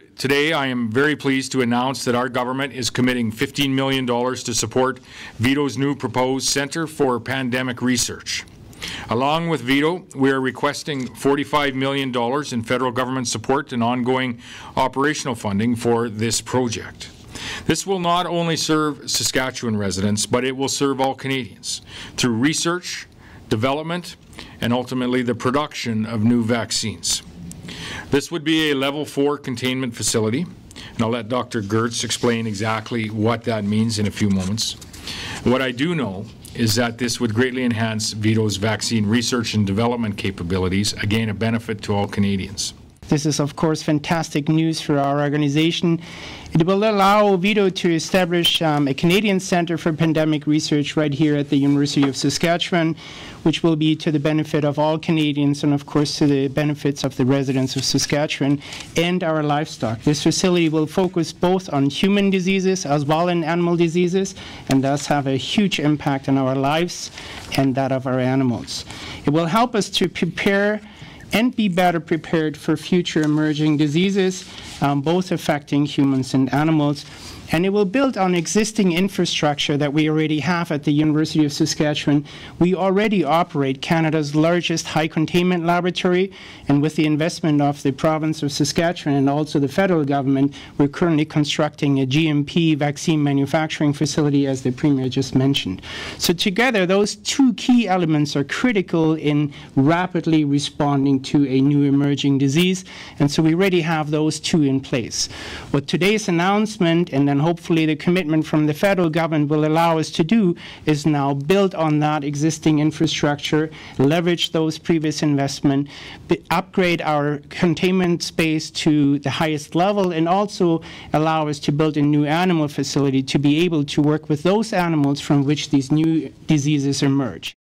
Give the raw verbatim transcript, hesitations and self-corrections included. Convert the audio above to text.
today I am very pleased to announce that our government is committing fifteen million dollars to support VIDO's new proposed Centre for Pandemic Research. Along with VIDO, we are requesting forty-five million dollars in federal government support and ongoing operational funding for this project. This will not only serve Saskatchewan residents, but it will serve all Canadians through research, development, and ultimately the production of new vaccines. This would be a level four containment facility, and I'll let Doctor Gertz explain exactly what that means in a few moments. What I do know is that this would greatly enhance VIDO's vaccine research and development capabilities, again a benefit to all Canadians. This is, of course, fantastic news for our organization. It will allow VIDO to establish um, a Canadian Centre for Pandemic Research right here at the University of Saskatchewan, which will be to the benefit of all Canadians and, of course, to the benefits of the residents of Saskatchewan and our livestock. This facility will focus both on human diseases as well as animal diseases, and thus have a huge impact on our lives and that of our animals. It will help us to prepare and be better prepared for future emerging diseases, um, both affecting humans and animals. And it will build on existing infrastructure that we already have at the University of Saskatchewan. We already operate Canada's largest high containment laboratory, and with the investment of the province of Saskatchewan and also the federal government, we're currently constructing a G M P vaccine manufacturing facility, as the Premier just mentioned. So together, those two key elements are critical in rapidly responding to a new emerging disease, and so we already have those two in place. What today's announcement and then hopefully the commitment from the federal government will allow us to do is now build on that existing infrastructure, leverage those previous investments, upgrade our containment space to the highest level, and also allow us to build a new animal facility to be able to work with those animals from which these new diseases emerge.